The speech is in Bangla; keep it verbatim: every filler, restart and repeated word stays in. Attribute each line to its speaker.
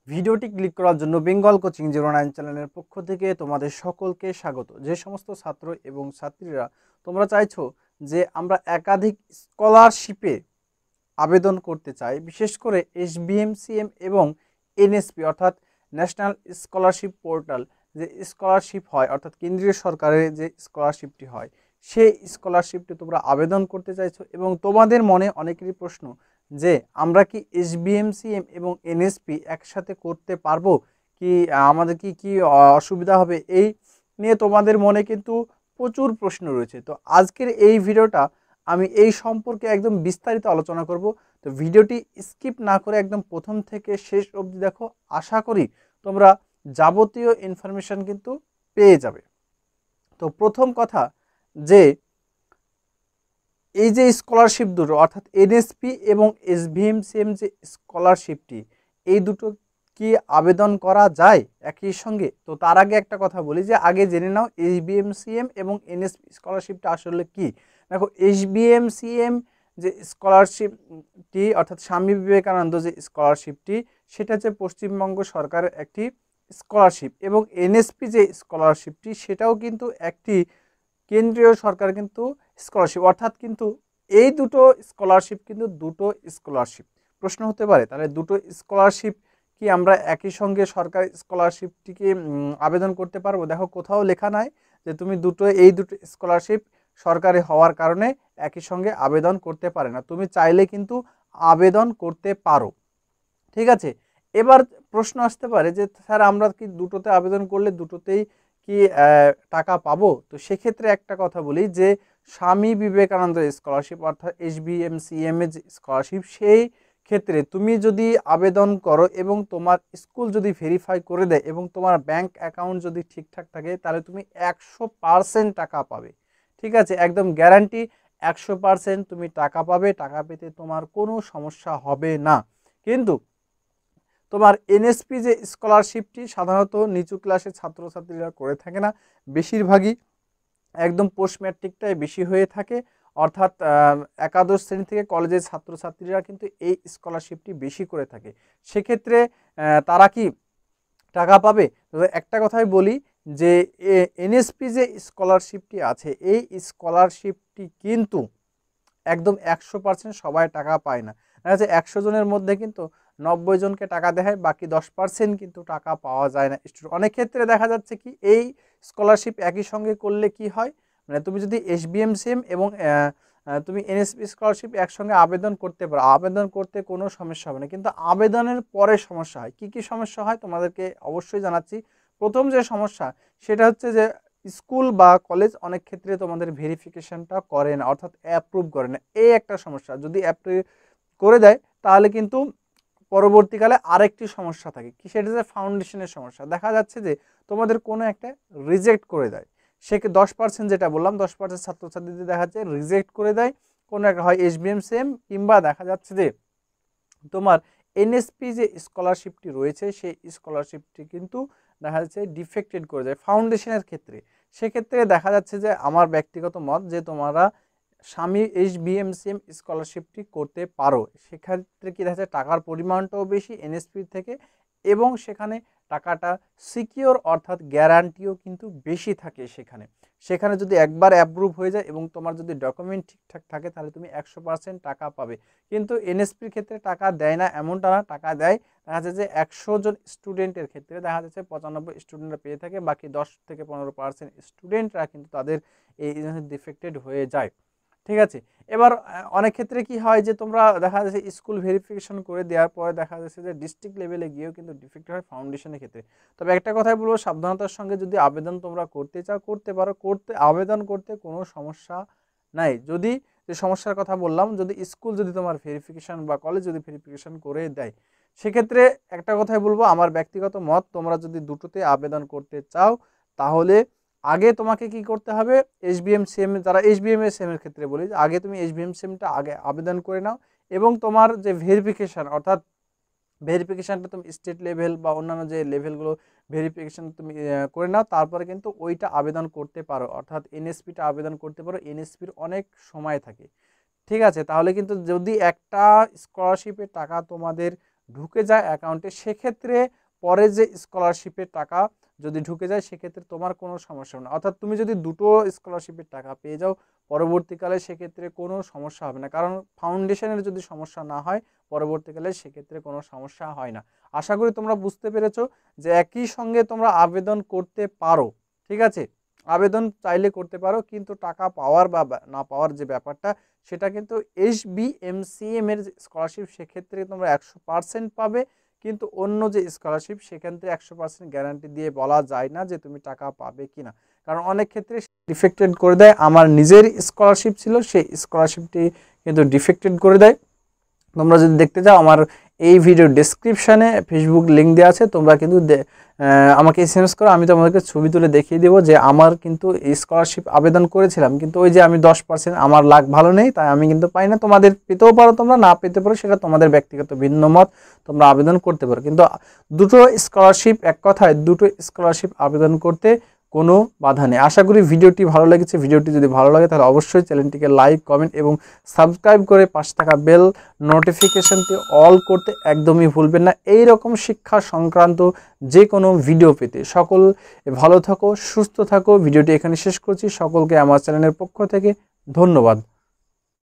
Speaker 1: ভিডিওটি ক্লিক করার জন্য বেঙ্গল কোচিং জিরো নাইন চ্যানেলের পক্ষ থেকে তোমাদের সকলকে স্বাগত। যে সমস্ত ছাত্র এবং ছাত্রীরা তোমরা চাইছো যে আমরা একাধিক স্কলারশিপে আবেদন করতে চাই, বিশেষ করে এসবিএমসিএম এবং এনএসপি অর্থাৎ ন্যাশনাল স্কলারশিপ পোর্টাল, যে স্কলারশিপ হয় অর্থাৎ কেন্দ্রীয় সরকারের যে স্কলারশিপটি হয় সেই স্কলারশিপটি তোমরা আবেদন করতে চাইছো এবং তোমাদের মনে অনেকেরই প্রশ্ন যে আমরা কি এসবিএমসিএম এবং এনএসপি একসাথে করতে পারবো কি, আমাদের কি কি অসুবিধা হবে, এই নিয়ে তোমাদের মনে কিন্তু প্রচুর প্রশ্ন রয়েছে। তো আজকের এই ভিডিওটা আমি এই সম্পর্কে একদম বিস্তারিত আলোচনা করব। তো ভিডিওটি স্কিপ না করে একদম প্রথম থেকে শেষ অবধি দেখো, আশা করি তোমরা যাবতীয় ইনফরমেশন কিন্তু পেয়ে যাবে। তো প্রথম কথা, যে এই যে স্কলারশিপ দুটো অর্থাৎ এনএসপি এবং এসভিএমসিএম যে স্কলারশিপটি, এই দুটো কি আবেদন করা যায় একই সঙ্গে? তো তার আগে একটা কথা বলি, যে আগে জেনে নাও এসবিএমসিএম এবং এনএসপি স্কলারশিপটা আসলে কি। দেখো, এসবিএমসিএম যে স্কলারশিপটি অর্থাৎ স্বামী বিবেকানন্দ যে স্কলারশিপটি, সেটা হচ্ছে পশ্চিমবঙ্গ সরকারের একটি স্কলারশিপ, এবং এনএসপি যে স্কলারশিপটি সেটাও কিন্তু একটি কেন্দ্রীয় সরকার কিন্তু স্কলারশিপ। অর্থাৎ কিন্তু এই দুটো স্কলারশিপ কিন্তু দুটো স্কলারশিপ। প্রশ্ন হতে পারে তাহলে দুটো স্কলারশিপ কি আমরা একই সঙ্গে সরকার স্কলারশিপটিকে আবেদন করতে পারবো? দেখো, কোথাও লেখা নাই যে তুমি দুটো এই দুটো স্কলারশিপ সরকারি হওয়ার কারণে একই সঙ্গে আবেদন করতে পারে না। তুমি চাইলে কিন্তু আবেদন করতে পারো, ঠিক আছে। এবার প্রশ্ন আসতে পারে যে স্যার আমরা কি দুটোতে আবেদন করলে দুটোতেই কি টাকা পাবো? তো সেক্ষেত্রে একটা কথা বলি, যে স্বামী বিবেকানন্দ স্কলারশিপ অর্থাৎ এসবিএমসিএম এর যে স্কলারশিপ, সেই ক্ষেত্রে তুমি যদি আবেদন করো এবং তোমার স্কুল যদি ভেরিফাই করে দেয় এবং তোমার ব্যাংক অ্যাকাউন্ট যদি ঠিকঠাক থাকে, তাহলে তুমি একশো পার্সেন্ট টাকা পাবে, ঠিক আছে। একদম গ্যারান্টি একশো পার্সেন্ট তুমি টাকা পাবে, টাকা পেতে তোমার কোনো সমস্যা হবে না। কিন্তু তোমার এনএসপি যে স্কলারশিপটি সাধারণত নিচু ক্লাসের ছাত্রছাত্রীরা করে থাকে না, বেশিরভাগই একদম পোস্ট ম্যাট্রিকটাই বেশি হয়ে থাকে, অর্থাৎ একাদশ শ্রেণী থেকে কলেজের ছাত্রছাত্রীরা কিন্তু এই স্কলারশিপটি বেশি করে থাকে। সেক্ষেত্রে তারা কি টাকা পাবে? তো একটা কথাই বলি, যে এনএসপি যে স্কলারশিপটি আছে, এই স্কলারশিপটি কিন্তু একদম একশো পার্সেন্ট সবাই টাকা পায় না। দেখা যাচ্ছে একশো জনের মধ্যে কিন্তু নব্বই জনকে টাকা দেয়, বাকি দশ পার্সেন্ট কিন্তু টাকা পাওয়া যায় না। অনেক ক্ষেত্রে দেখা যাচ্ছে কি, এই স্কলারশিপ একই সঙ্গে করলে কি হয়, মানে তুমি যদি এসবিএমসিএম এবং তুমি এনএসপি স্কলারশিপ একসঙ্গে আবেদন করতে পারো, আবেদন করতে কোনো সমস্যা হবে না, কিন্তু আবেদনের পরে সমস্যা হয়। কি কি সমস্যা হয় তোমাদেরকে অবশ্যই জানাচ্ছি। প্রথম যে সমস্যা সেটা হচ্ছে যে স্কুল বা কলেজ অনেক ক্ষেত্রে তোমাদের ভেরিফিকেশনটা করে না, অর্থাৎ অ্যাপ্রুভ করে না। এই একটা সমস্যা। যদি অ্যাপ্রুভ করে দেয় তাহলে কিন্তু পরবর্তীকালে আরেকটি সমস্যা থাকে, কি সেটা হচ্ছে ফাউন্ডেশনের সমস্যা। দেখা যাচ্ছে যে তোমাদের কোনো একটা রিজেক্ট করে দেয়, সেকে দশ পার্সেন্ট যেটা বললাম, দশ পার্সেন্ট ছাত্রছাত্রীদের দেখা যাচ্ছে রিজেক্ট করে দেয় কোনো একটা, হয় এসবিএমসিএম, কিংবা দেখা যাচ্ছে যে তোমার এনএসপি যে স্কলারশিপটি রয়েছে সেই স্কলারশিপটি কিন্তু দেখা যাচ্ছে ডিফেক্টেড করে যায় ফাউন্ডেশনের ক্ষেত্রে। সেক্ষেত্রে দেখা যাচ্ছে যে আমার ব্যক্তিগত মত, যে তোমরা স্বামী এসবিএমসিএম স্কলারশিপটি করতে পারো। সেক্ষেত্রে কি দেখা যাচ্ছে টাকার পরিমাণটাও বেশি এনএসপির থেকে, এবং সেখানে টাকাটা সিকিওর অর্থাৎ গ্যারান্টিও কিন্তু বেশি থাকে সেখানে। সেখানে যদি একবার অ্যাপ্রুভ হয়ে যায় এবং তোমার যদি ডকুমেন্ট ঠিকঠাক থাকে, তাহলে তুমি একশো পার্সেন্ট টাকা পাবে। কিন্তু এনএসপির ক্ষেত্রে টাকা দেয় না এমনটা না, টাকা দেয়। দেখা যাচ্ছে যে একশো জন স্টুডেন্টের ক্ষেত্রে দেখা যাচ্ছে পঁচানব্বই স্টুডেন্টরা পেয়ে থাকে, বাকি দশ থেকে পনেরো পার্সেন্ট স্টুডেন্টরা কিন্তু তাদের এই ডিফেক্টেড হয়ে যায়, ঠিক আছে। এবার অনেক ক্ষেত্রে কি হয়, যে তোমরা দেখা যাচ্ছে স্কুল ভেরিফিকেশন করে দেওয়ার পরে দেখা যাচ্ছে যে ডিস্ট্রিক্ট লেভেলে গিয়েও কিন্তু ডিফেক্ট হয় ফাউন্ডেশনের ক্ষেত্রে। তবে একটা কথাই বলবো, সাবধানতার সঙ্গে যদি আবেদন তোমরা করতে চাও করতে পারো, করতে আবেদন করতে কোনো সমস্যা নাই। যদি যে সমস্যার কথা বললাম, যদি স্কুল যদি তোমার ভেরিফিকেশন বা কলেজ যদি ভেরিফিকেশন করে দেয়, সেক্ষেত্রে একটা কথাই বলবো, আমার ব্যক্তিগত মত, তোমরা যদি দুটোতে আবেদন করতে চাও তাহলে আগে তোমাকে কি করতে হবে, এসবিএমসিএম, যারা এসবিএমএসএম এর ক্ষেত্রে বলি, আগে তুমি এসবিএমসিএমটা আগে আবেদন করে নাও, এবং তোমার যে ভেরিফিকেশান অর্থাৎ ভেরিফিকেশানটা তুমি স্টেট লেভেল বা অন্যান্য যে লেভেলগুলো ভেরিফিকেশান তুমি করে নাও, তারপরে কিন্তু ওইটা আবেদন করতে পারো, অর্থাৎ এনএসপিটা আবেদন করতে পারো। এনএসপির অনেক সময় থাকে, ঠিক আছে। তাহলে কিন্তু যদি একটা স্কলারশিপের টাকা তোমাদের ঢুকে যায় অ্যাকাউন্টে, সেক্ষেত্রে পরে যে স্কলারশিপের টাকা যদি ঢুকে যায় সেক্ষেত্রে তোমার কোনো সমস্যা হবে না। অর্থাৎ তুমি যদি দুটো স্কলারশিপের টাকা পেয়ে যাও পরবর্তীকালে সেক্ষেত্রে কোনো সমস্যা হবে না, কারণ ফাউন্ডেশনের যদি সমস্যা না হয় পরবর্তীকালে সেক্ষেত্রে কোনো সমস্যা হয় না। আশা করি তোমরা বুঝতে পেরেছো যে একই সঙ্গে তোমরা আবেদন করতে পারো, ঠিক আছে, আবেদন চাইলে করতে পারো, কিন্তু টাকা পাওয়ার বা না পাওয়ার যে ব্যাপারটা সেটা কিন্তু S B M C M এর স্কলারশিপ সেক্ষেত্রে তোমরা একশো পার্সেন্ট পাবে, কিন্তু অন্য যে স্কলারশিপ সেক্ষেত্রে একশো পার্সেন্ট গ্যারান্টি দিয়ে বলা যায় না যে তুমি টাকা পাবে কিনা, কারণ অনেক ক্ষেত্রে ডিফেক্টেড করে দেয়। আমার নিজের স্কলারশিপ ছিল, সেই স্কলারশিপটি কিন্তু ডিফেক্টেড করে দেয়। তোমরা যদি দেখতে চাও আমার এই ভিডিও ডেসক্রিপশানে ফেসবুক লিঙ্ক দেওয়া আছে, তোমরা কিন্তু আমাকে এসএমএস করো, আমি তোমাদেরকে ছবি তুলে দেখিয়ে দেবো যে আমার কিন্তু এই স্কলারশিপ আবেদন করেছিলাম, কিন্তু ওই যে আমি দশ পার্সেন্ট আমার লাখ ভালো নেই তাই আমি কিন্তু পাই না। তোমাদের পেতেও পারো, তোমরা না পেতে পারো, সেটা তোমাদের ব্যক্তিগত ভিন্ন মত, তোমরা আবেদন করতে পারো। কিন্তু দুটো স্কলারশিপ, এক কথায় দুটো স্কলারশিপ আবেদন করতে কোনো বাধা নেই। আশা করি ভিডিওটি ভালো লেগেছে। ভিডিওটি যদি ভালো লাগে তাহলে অবশ্যই চ্যানেলটিকে লাইক, কমেন্ট এবং সাবস্ক্রাইব করে পাশে থাকা বেল নোটিফিকেশনটি অল করতে একদমই ভুলবেন না। এই রকম শিক্ষা সংক্রান্ত যে কোনো ভিডিও পেতে সকল ভালো থাকো, সুস্থ থাকো। ভিডিওটি এখানে শেষ করছি। সকলকে আমার চ্যানেলের পক্ষ থেকে ধন্যবাদ।